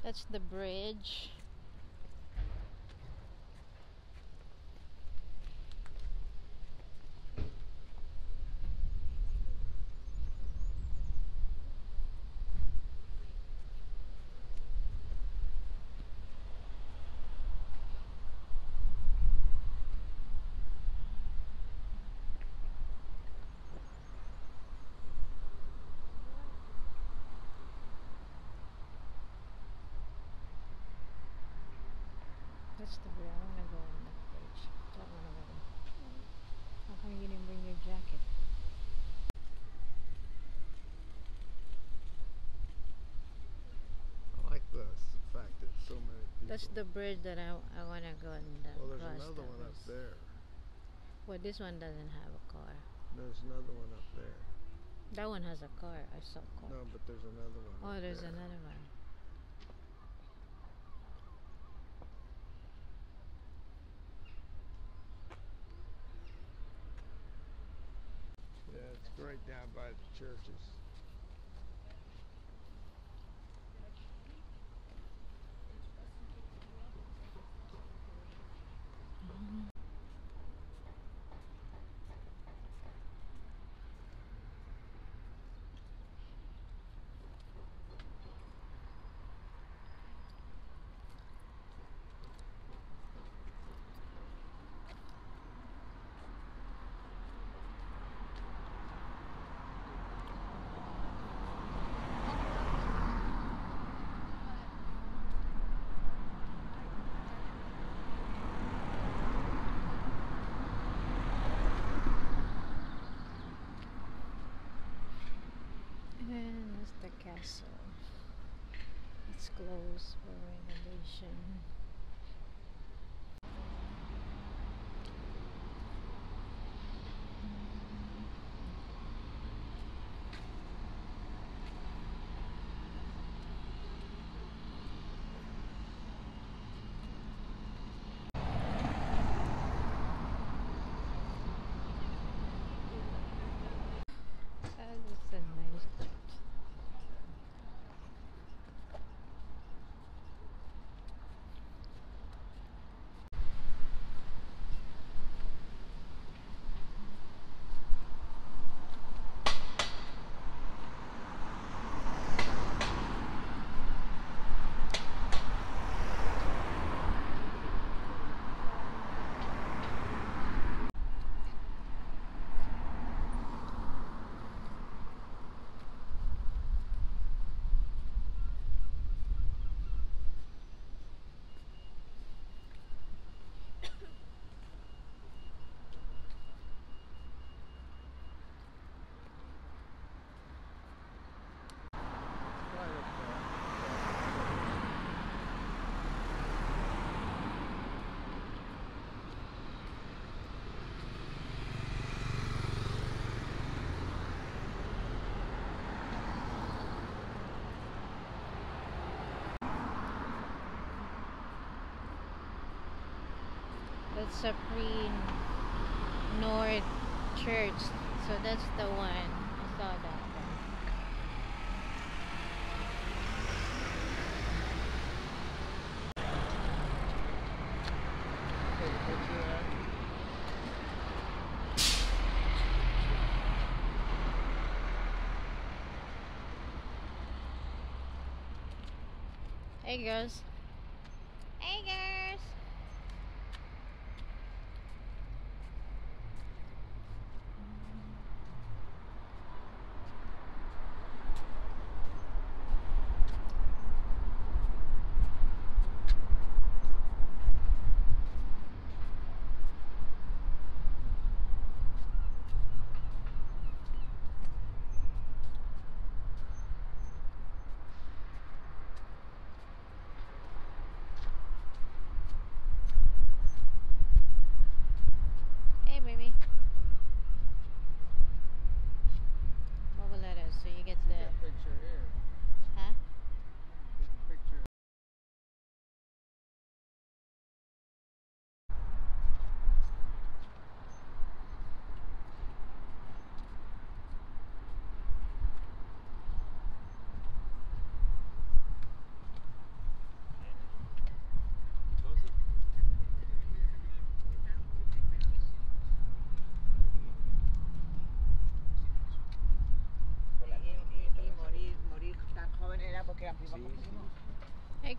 That's the bridge. That's the bridge. I want to go on that bridge. Don't want to go. How come you didn't bring your jacket? I like this, the fact that so many people. That's the bridge that I want to go and Well, there's cross. another one up there. Well, this one doesn't have a car. There's another one up there. That one has a car. I saw a car. No, but there's another one. Oh, up there's there. another one. Yeah, it's right down by the churches. And that's the castle. It's closed for renovation. That is a nice church. Right up there. That's a North Church. So that's the one. I saw that one. Take a picture of that. Hey girls. Hey girls.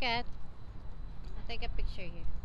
Kat. I'll take a picture here.